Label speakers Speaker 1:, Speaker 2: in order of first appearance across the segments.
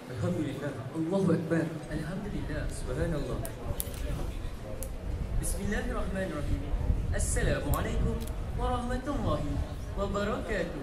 Speaker 1: Alhamdulillah, Allahu Akbar, Alhamdulillah, Subhanallah. Bismillahirrahmanirrahim. Assalamualaikum warahmatullahi wabarakatuh.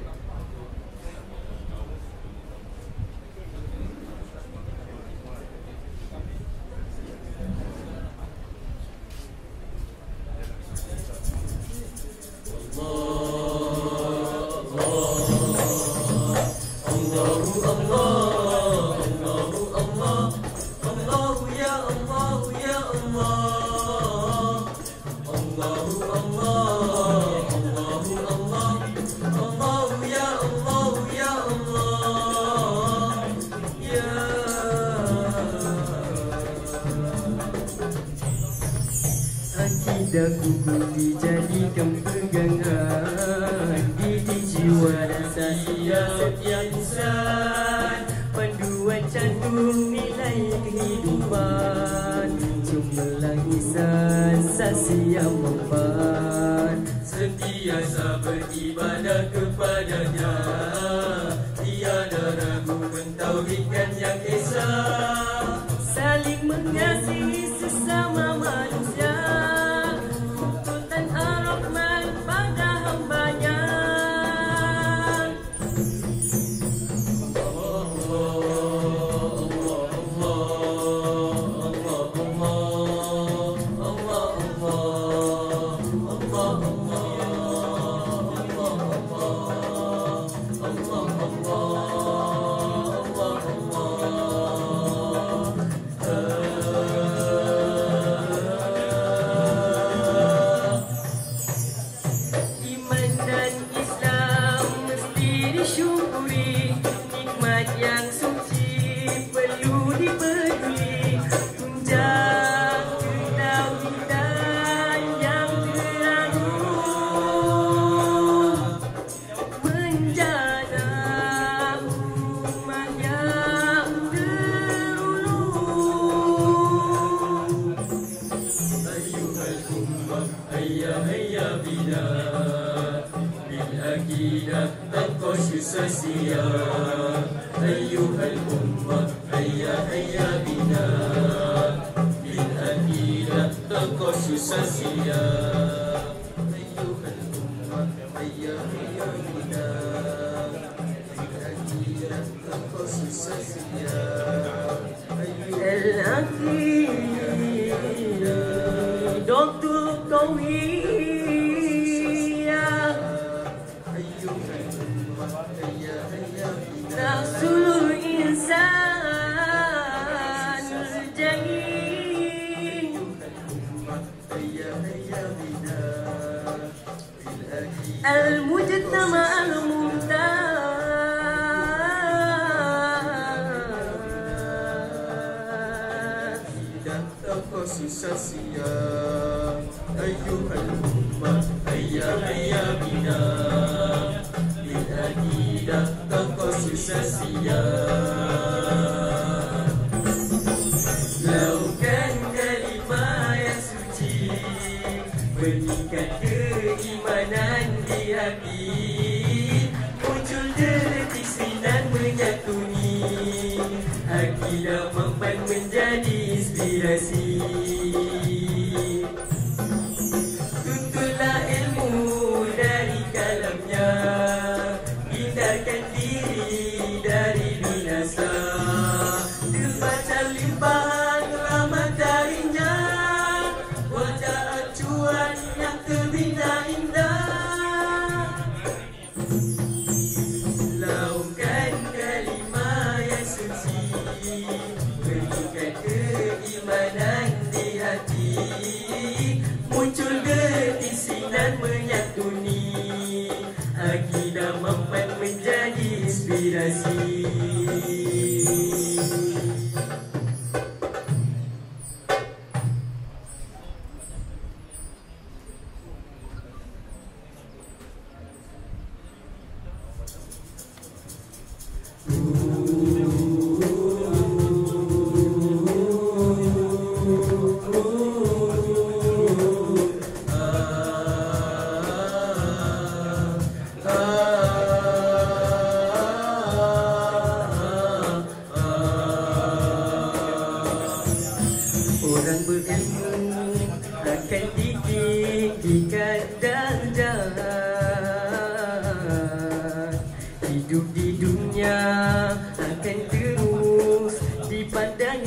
Speaker 1: Akidahku dijadikan pegangan, didik jiwa dan setiap insan, panduan cantum nilai kehidupan, cemerlang ihsan saksi yang mempan, sentiasa beribadah kepadanya, tiada ragu mentauhidkan yang esa, saling mengasihi sesama manusia, Orang berilmu akan ditinggikan darjat. Hidup di dunia akan terus dipandang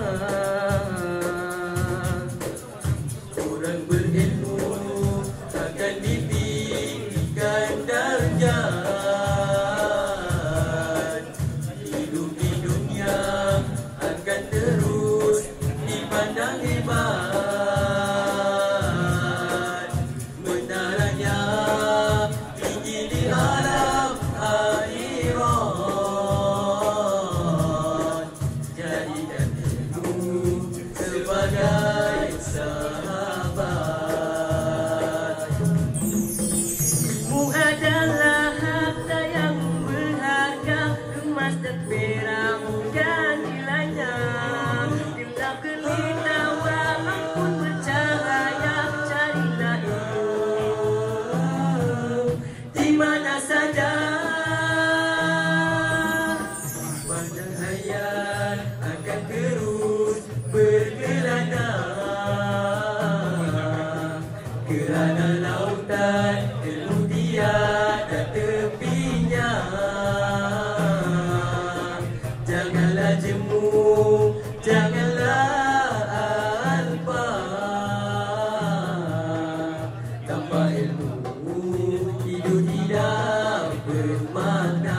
Speaker 1: hebat. Orang berilmu akan ditinggikan darjat. Hidup di dunia akan terus dipandang hebat. Benarnya tinggi di alam akhirat. Jadikan ilmu sebagai sahabat. Ilmu adalah harta yang berharga, emas dan perak bukan nilainya. Bila gelita walau pun bercahaya, carilah ilmu di mana saja. Padang hayat akan terus berkelana, kerana lautan ilmu tiada tepinya. Janganlah jemu, janganlah alpa. Tanpa ilmu hidup tidak bermakna.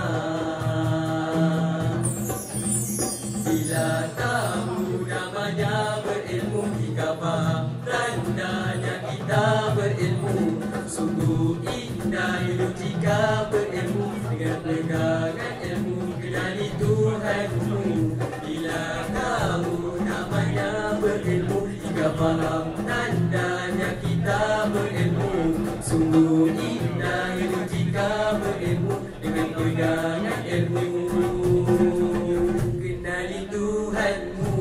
Speaker 1: Bila tahu namanya berilmu, jika faham tandanya kita berilmu. Sungguh indah hidup jika berilmu, dengan pegangan ilmu kenali Tuhanmu. Bila tahu namanya berilmu, jika faham tandanya kita berilmu. Sungguh indah hidup jika berilmu, dengan pegangan ilmu kenali Tuhanmu.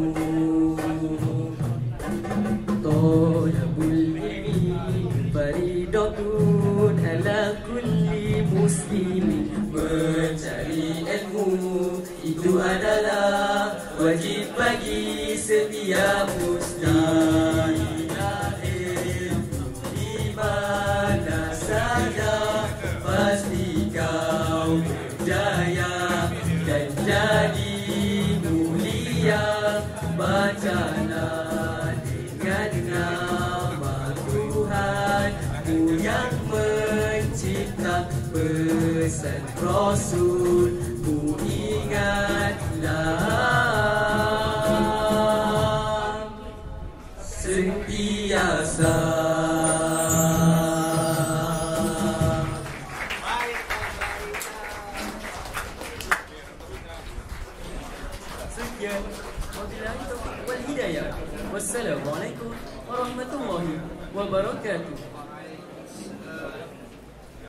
Speaker 1: Tolabul ilmi faridatun ala kulli muslimin. Mencari ilmu itu adalah wajib bagi setiap muslim. Di mana saja pasti kau berjaya dan jadi mulia. Bacalah dengan nama Tuhanmu yang mencipta, pesan Rasulmu ingatlah sentiasa. Sekian, wabillahi taufiq wal hidayah. Wassalamualaikum warahmatullahi wabarakatuh.